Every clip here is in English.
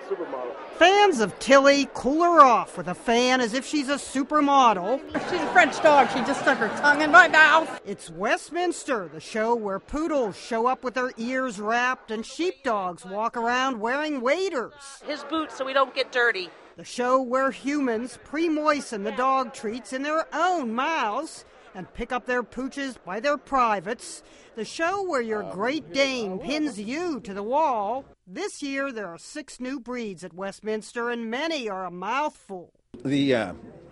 supermodel. Fans of Tilly cool her off with a fan as if she's a supermodel. She's a French dog. She just stuck her tongue in my mouth. It's Westminster, the show where poodles show up with their ears wrapped and sheepdogs walk around wearing waders. His boots so we don't get dirty. The show where humans pre-moisten the dog treats in their own mouths and pick up their pooches by their privates. The show where your Great Dane pins you to the wall. This year there are 6 new breeds at Westminster and many are a mouthful. The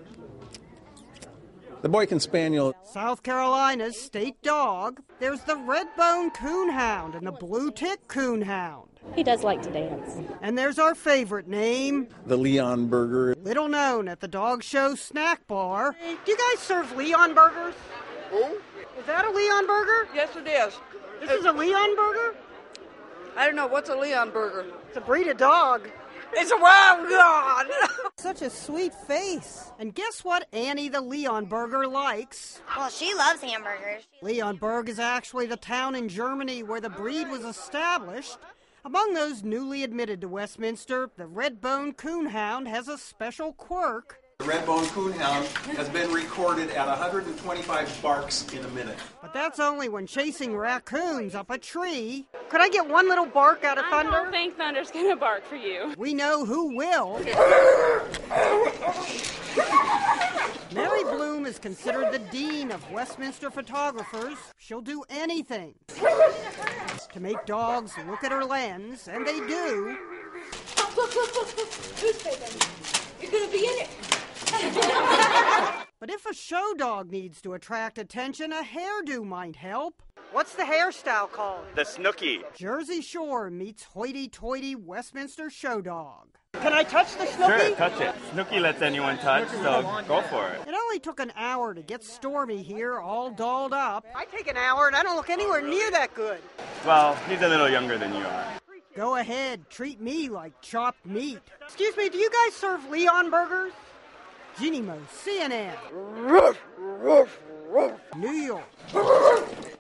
Boykin Spaniel. South Carolina's state dog. There's the red-bone coonhound and the blue-tick coonhound. He does like to dance. And there's our favorite name. The Leon Burger. Little known at the dog show snack bar. Do you guys serve Leon burgers? Who? Is that a Leon burger? Yes, it is. This is a Leon burger? I don't know. What's a Leon burger? It's a breed of dog. It's a wild god. Such a sweet face. And guess what Annie the Leon burger likes? Well, she loves hamburgers. Leonburg is actually the town in Germany where the breed was established. Among those newly admitted to Westminster, the red-bone coonhound has a special quirk. The red-bone coonhound has been recorded at 125 barks in a minute. But that's only when chasing raccoons up a tree. Could I get one little bark out of Thunder? I don't think Thunder's gonna bark for you. We know who will. Mary Bloom is considered the dean of Westminster photographers. She'll do anything to make dogs look at her lens, and they do. You're going to be in it. But if a show dog needs to attract attention, a hairdo might help. What's the hairstyle called? The Snooki. Jersey Shore meets hoity-toity Westminster Showdog. Can I touch the Snooki? Sure, touch it. Snooki lets anyone touch, so go for it. It only took an hour to get Stormy here, all dolled up. I take an hour and I don't look anywhere near that good. Well, he's a little younger than you are. Go ahead, treat me like chopped meat. Excuse me, do you guys serve Leon burgers? Jeanne Moos, CNN. New York.